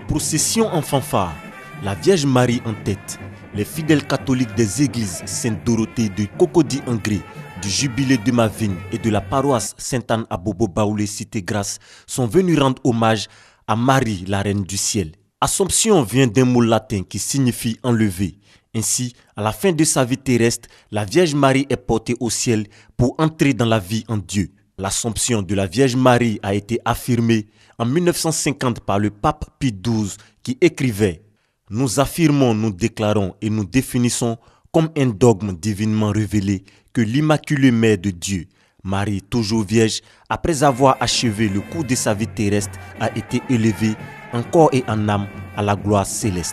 procession en fanfare, la Vierge Marie en tête, les fidèles catholiques des églises Sainte-Dorothée de Cocody-en-Gré, du Jubilé de ma vigne et de la paroisse Sainte-Anne à Bobo-Baoulé Cité-Grasse sont venus rendre hommage à Marie, la Reine du Ciel. Assomption vient d'un mot latin qui signifie enlever. Ainsi, à la fin de sa vie terrestre, la Vierge Marie est portée au ciel pour entrer dans la vie en Dieu. L'Assomption de la Vierge Marie a été affirmée en 1950 par le pape Pie XII qui écrivait « Nous affirmons, nous déclarons et nous définissons comme un dogme divinement révélé que l'Immaculée Mère de Dieu, Marie toujours vierge, après avoir achevé le cours de sa vie terrestre, a été élevée en corps et en âme à la gloire céleste. »